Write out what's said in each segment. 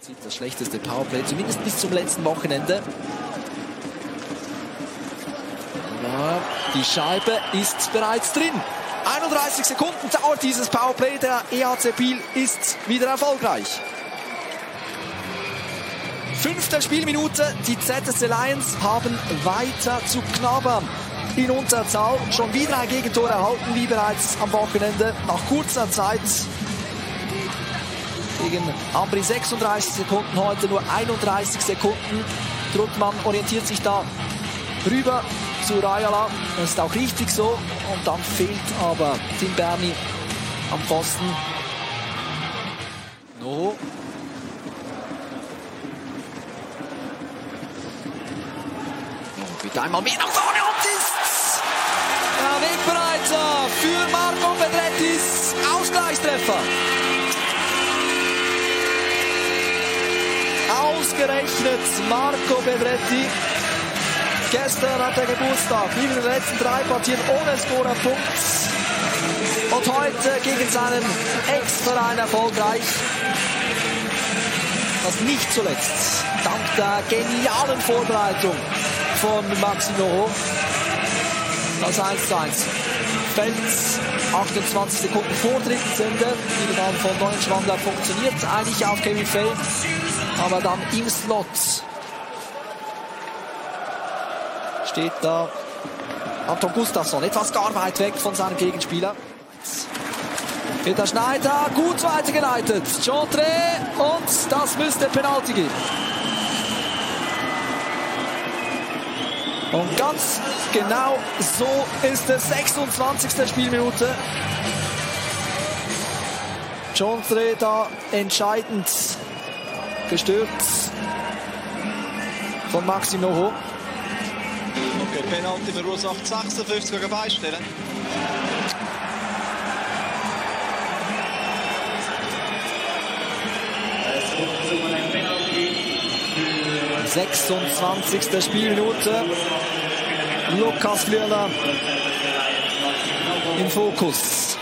Das schlechteste Powerplay, zumindest bis zum letzten Wochenende. Ja, die Scheibe ist bereits drin. 31 Sekunden dauert dieses Powerplay. Der EHC Biel ist wieder erfolgreich. 5. Spielminute. Die ZSC Lions haben weiter zu knabbern. In Unterzahl schon wieder ein Gegentor erhalten, wie bereits am Wochenende. Nach kurzer Zeit gegen Ambri 36 Sekunden, heute nur 31 Sekunden. Druckmann orientiert sich da rüber zu Rayala. Das ist auch richtig so. Und dann fehlt aber Tim Berni am Pfosten. Noho. Und wieder einmal mehr nach vorne und ist der Wegbereiter für Marco Bedrettis Ausgleichstreffer. Ausgerechnet Marco Bedretti. Gestern hat er Geburtstag, wie in den letzten 3 Partien ohne Scorerpunkt. Und heute gegen seinen Ex-Verein erfolgreich. Das nicht zuletzt dank der genialen Vorbereitung von Maxime Noho. Das 1:1. Fällt 28 Sekunden vor dritten Sender. Die Ball von Neuenschwander funktioniert eigentlich auf Kevin Fell. Aber dann im Slot steht da Anton Gustafsson, etwas gar weit weg von seinem Gegenspieler. Peter Schneider, gut weitergeleitet. Chantre, und das müsste Penalty geben. Und ganz genau so ist es. 26. Spielminute. Chantre da entscheidend gestört von Maxime Noho. Okay, Penalty verursacht 56 gegen Beistellen. Die 26. Spielminute. Lukas Flürler im Fokus.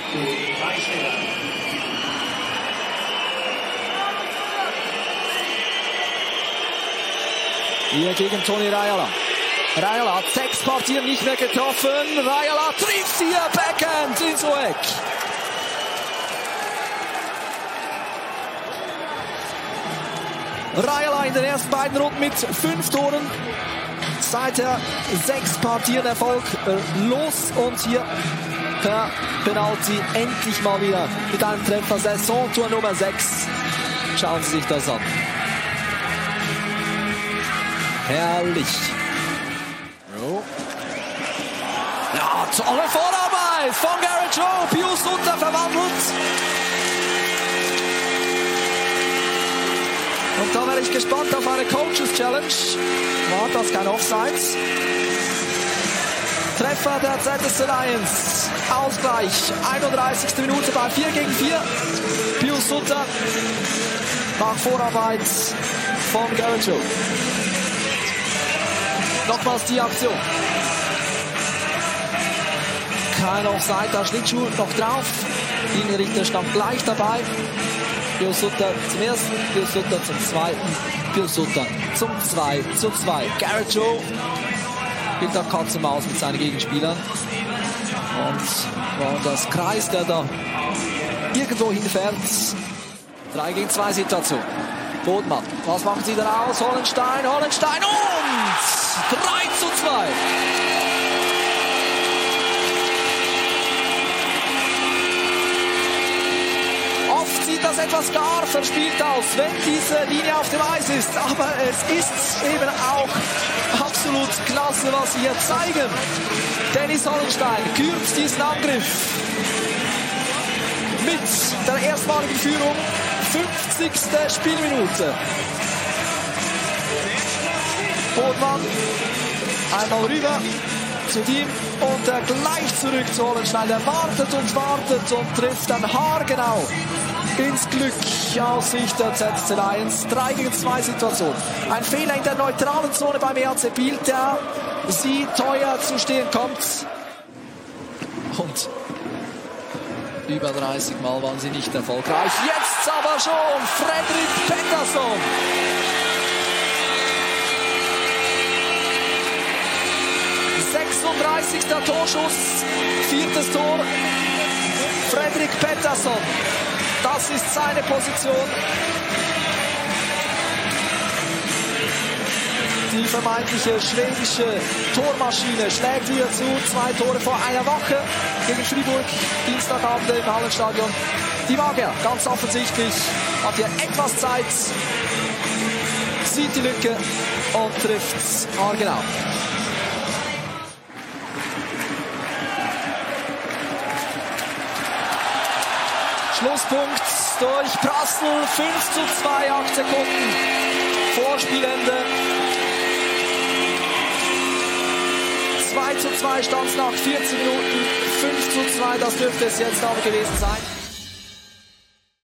Hier gegen Toni Rayala. Rayala hat 6 Partien nicht mehr getroffen. Rayala trifft hier Backhand ins Eck. Rayala in den ersten beiden Runden mit 5 Toren. Seither 6 Partien Erfolg los. Und hier per Penalty endlich mal wieder mit einem Treffer. Saisontor Nummer 6. Schauen Sie sich das an. Herrlich. Oh. Ja, tolle Vorarbeit von Garrett Joe. Pius Sutter verwandelt. Und da wäre ich gespannt auf eine Coaches Challenge. War das kein Offside? Treffer der ZSC Lions. Ausgleich. 31. Minute bei 4:4. Pius Sutter nach Vorarbeit von Garrett Joe. Nochmals die Aktion. Kein Offside, da Schlittschuh noch drauf. Linienrichter stand gleich dabei. Pius Sutter zum ersten, Pius Sutter zum zweiten, Pius Sutter zum 2:2. Garrett Joe spielt da Katz und Maus mit seinen Gegenspielern. Und das Kreis, der da irgendwo hinfährt. 3-2 Situation. Bodmann, was machen sie daraus? Hollenstein und 3:2. Oft sieht das etwas gar verspielt aus, wenn diese Linie auf dem Eis ist. Aber es ist eben auch absolut klasse, was sie hier zeigen. Dennis Hollenstein kürzt diesen Angriff mit der erstmaligen Führung. 50. Spielminute. Bodmann einmal rüber zu ihm und gleich zurück zu Hollenstein. Er wartet und trifft dann haargenau ins Glück aus Sicht der ZSC Lions. 3:2 Situation. Ein Fehler in der neutralen Zone beim EHC Biel, der sie teuer zu stehen kommt. Und über 30 Mal waren sie nicht erfolgreich. Jetzt aber schon Frederik Petter. Pettersson. Der Torschuss, 4. Tor, Frederik Pettersson. Das ist seine Position. Die vermeintliche schwedische Tormaschine schlägt wieder zu. 2 Tore vor einer Woche gegen Fribourg, Dienstagabend im Hallenstadion. Die Magier, ganz offensichtlich, hat hier etwas Zeit, sieht die Lücke und trifft haargenau. Schlusspunkt durch Prassl, 5:2, 8 Sekunden vor Spielende. 2:2 stand es nach 14 Minuten, 5:2, das dürfte es jetzt aber gewesen sein.